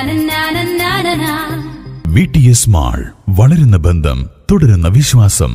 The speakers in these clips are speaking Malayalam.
VTS മാൾ, വളരുന്ന ബന്ധം, തുടരുന്ന വിശ്വാസം.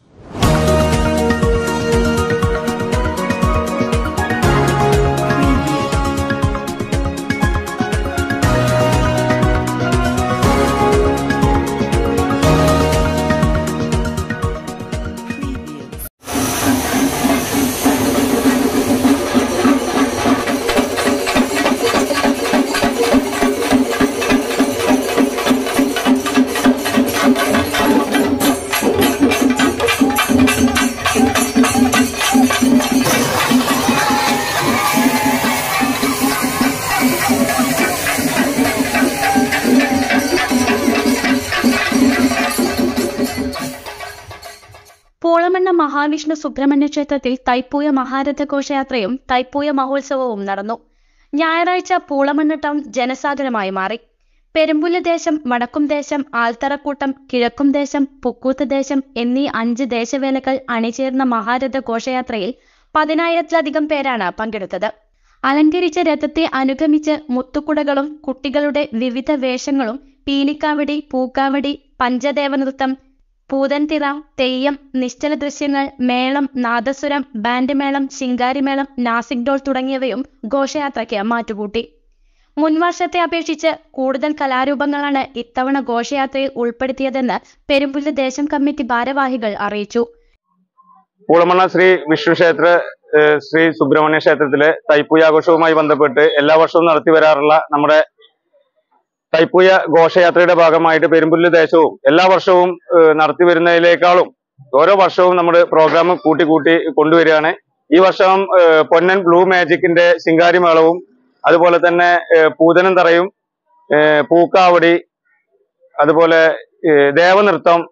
പൂളമണ്ണ മഹാവിഷ്ണു സുബ്രഹ്മണ്യ ക്ഷേത്രത്തിൽ തൈപ്പൂയ മഹാരഥ ഘോഷയാത്രയും തൈപ്പൂയ മഹോത്സവവും നടന്നു. ഞായറാഴ്ച പൂളമണ്ണ ടൗൺ ജനസാഗരമായി മാറി. പെരുമ്പുല്ല് ദേശം, വടക്കും ദേശം, ആൽത്തറക്കൂട്ടം, കിഴക്കും ദേശം, പുക്കൂത്ത് ദേശം എന്നീ 5 ദേശവേലകൾ അണിചേർന്ന മഹാരഥ ഘോഷയാത്രയിൽ 10,000-ലധികം പേരാണ് പങ്കെടുത്തത്. അലങ്കരിച്ച രഥത്തെ അനുഗമിച്ച് മുത്തുക്കുടകളും കുട്ടികളുടെ വിവിധ വേഷങ്ങളും പീലിക്കാവടി, പൂക്കാവടി, പഞ്ചദേവനൃത്തം, പൂതൻതിറ, തെയ്യം, നിശ്ചല ദൃശ്യങ്ങൾ, മേളം, നാദസ്വരം, ബാൻഡ് മേളം, ശിങ്കാരിമേളം, നാസിക് ഡോൾ തുടങ്ങിയവയും ഘോഷയാത്രയ്ക്ക് മാറ്റുകൂട്ടി. മുൻവർഷത്തെ അപേക്ഷിച്ച് കൂടുതൽ കലാരൂപങ്ങളാണ് ഇത്തവണ ഘോഷയാത്രയിൽ ഉൾപ്പെടുത്തിയതെന്ന് പെരുമ്പുല്ല് ദേശം കമ്മിറ്റി ഭാരവാഹികൾ അറിയിച്ചു. പൂളമണ്ണ ശ്രീ വിഷ്ണു ക്ഷേത്ര ശ്രീ സുബ്രഹ്മണ്യ ക്ഷേത്രത്തിലെ തൈപ്പൂയ ആഘോഷവുമായി ബന്ധപ്പെട്ട് എല്ലാ വർഷവും നടത്തി വരാറുള്ള നമ്മുടെ തൈപ്പൂയ ഘോഷയാത്രയുടെ ഭാഗമായിട്ട് പെരുമ്പുല്ല് ദേശവും എല്ലാ വർഷവും നടത്തി വരുന്നതിനേക്കാളും ഓരോ വർഷവും നമ്മുടെ പ്രോഗ്രാം കൂട്ടി കൊണ്ടുവരികയാണ്. ഈ വർഷം പൊന്നൻ ബ്ലൂ മാജിക്കിന്റെ ശിങ്കാരിമേളവും അതുപോലെ തന്നെ പൂതനം തറയും, പൂക്കാവടി, അതുപോലെ ദേവനൃത്തം,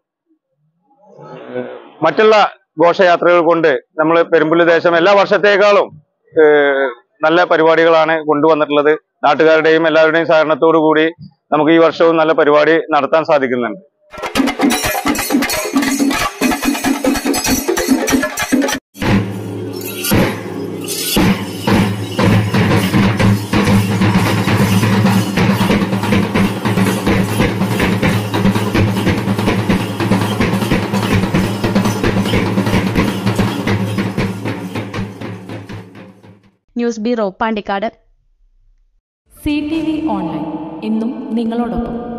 മറ്റുള്ള ഘോഷയാത്രകൾ കൊണ്ട് നമ്മൾ പെരുമ്പുല്ല് ദേശം എല്ലാ വർഷത്തേക്കാളും നല്ല പരിപാടികളാണ് കൊണ്ടുവന്നിട്ടുള്ളത്. നാട്ടുകാരുടെയും എല്ലാവരുടെയും സഹകരണത്തോടു കൂടി നമുക്ക് ഈ വർഷവും നല്ല പരിപാടി നടത്താൻ സാധിക്കുന്നുണ്ട്. News bureau, Pandikkad. CTV online, എന്നും നിങ്ങളോടൊപ്പം.